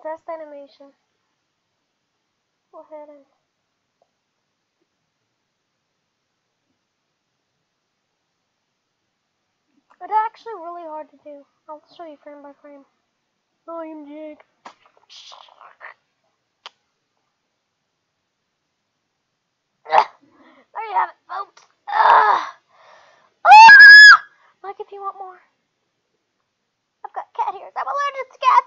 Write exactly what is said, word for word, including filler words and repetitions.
test animation. Go ahead and it's actually really hard to do. I'll show you frame by frame. I am Jake. There you have it, folks. Uh, ah! Like if you want more. I've got cat ears. I'm allergic to cats.